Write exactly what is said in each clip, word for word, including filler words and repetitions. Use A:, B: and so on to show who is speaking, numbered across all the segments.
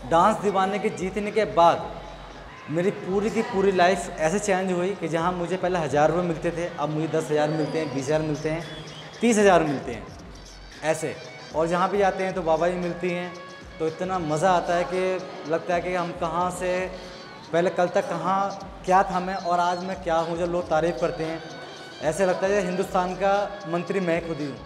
A: Dance दीवाने के जीतने के बाद मेरी पूरी की पूरी लाइफ ऐसे चेंज हुई कि जहाँ मुझे पहले हज़ार रुपये मिलते थे, अब मुझे दस हज़ार मिलते हैं, बीस हज़ार मिलते हैं, तीस हज़ार मिलते हैं ऐसे। और जहाँ भी जाते हैं तो वाहवाही मिलती हैं, तो इतना मज़ा आता है कि लगता है कि हम कहाँ से पहले कल तक कहाँ क्या था मैं और आज मैं क्या हूँ। जब लोग तारीफ़ करते हैं ऐसे लगता है हिंदुस्तान का मंत्री मैं खुद ही हूँ।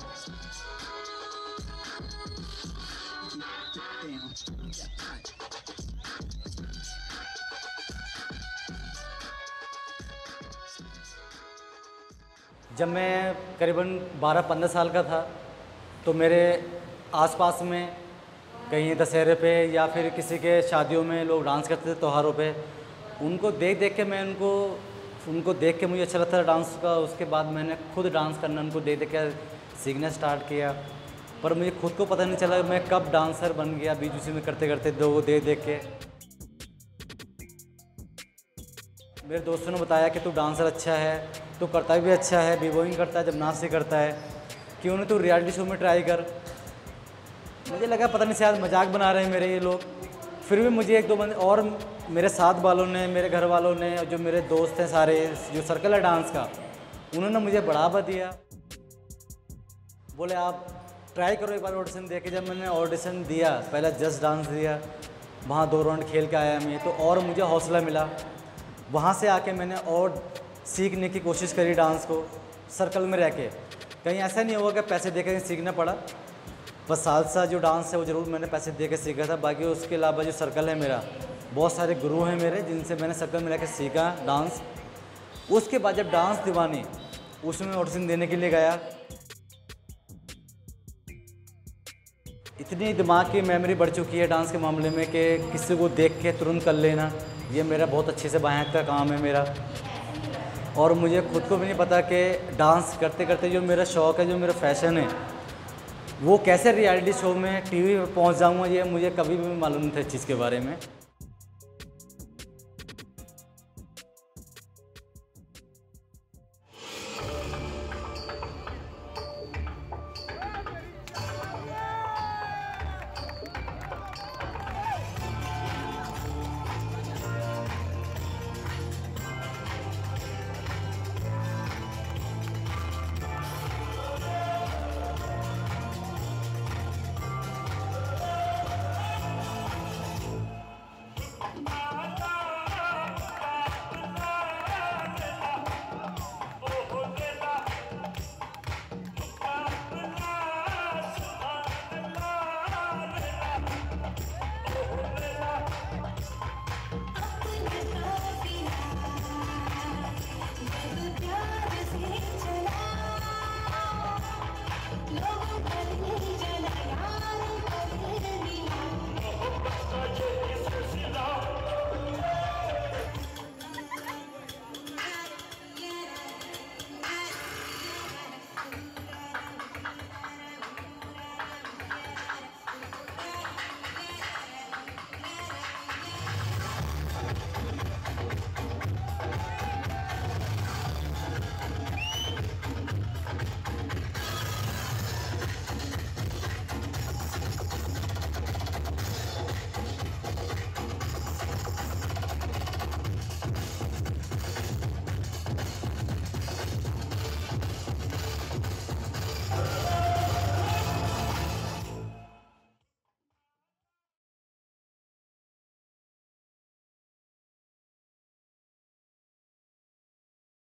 A: जब मैं करीबन बारह पंद्रह साल का था तो मेरे आसपास में कहीं दशहरे पे या फिर किसी के शादियों में लोग डांस करते थे, त्योहारों पे। उनको देख देख के मैं उनको उनको देख के मुझे अच्छा लगता था डांस का। उसके बाद मैंने खुद डांस करना उनको देख देख के सीखना स्टार्ट किया, पर मुझे खुद को पता नहीं चला मैं कब डांसर बन गया बीच बीच में करते करते दो देख देख के। मेरे दोस्तों ने बताया कि तू डांसर अच्छा है, तू करता भी अच्छा है, बीबॉइंग करता है, जब नाच करता है, क्यों नहीं तू रियलिटी शो में ट्राई कर। मुझे लगा पता नहीं शायद मजाक बना रहे हैं मेरे ये लोग। फिर भी मुझे एक दो बंदे और मेरे साथ वालों ने, मेरे घर वालों ने, जो मेरे दोस्त हैं सारे, जो सर्कल है डांस का, उन्होंने मुझे बढ़ावा दिया। बोले आप ट्राई करो एक बार ऑडिशन दे के। जब मैंने ऑडिशन दिया, पहला जस्ट डांस दिया, वहाँ दो राउंड खेल के आया मैं, तो और मुझे हौसला मिला। वहाँ से आके मैंने और सीखने की कोशिश करी डांस को सर्कल में रह के। कहीं ऐसा नहीं होगा कि पैसे दे कर सीखना पड़ा, बस साथ साथ जो डांस है वो ज़रूर मैंने पैसे दे के सीखा था। बाकी उसके अलावा जो सर्कल है मेरा, बहुत सारे गुरु हैं मेरे जिनसे मैंने सर्कल में रह के सीखा डांस। उसके बाद जब डांस दीवानी उसमें ऑडिशन देने के लिए गया, इतनी दिमाग की मेमोरी बढ़ चुकी है डांस के मामले में कि किसी को देख के तुरंत कर लेना, ये मेरा बहुत अच्छे से बाएं का काम है मेरा। और मुझे खुद को भी नहीं पता कि डांस करते करते जो मेरा शौक़ है, जो मेरा फैशन है, वो कैसे रियलिटी शो में टीवी पर पहुंच जाऊंगा, ये मुझे कभी भी मालूम नहीं था इस चीज़ के बारे में।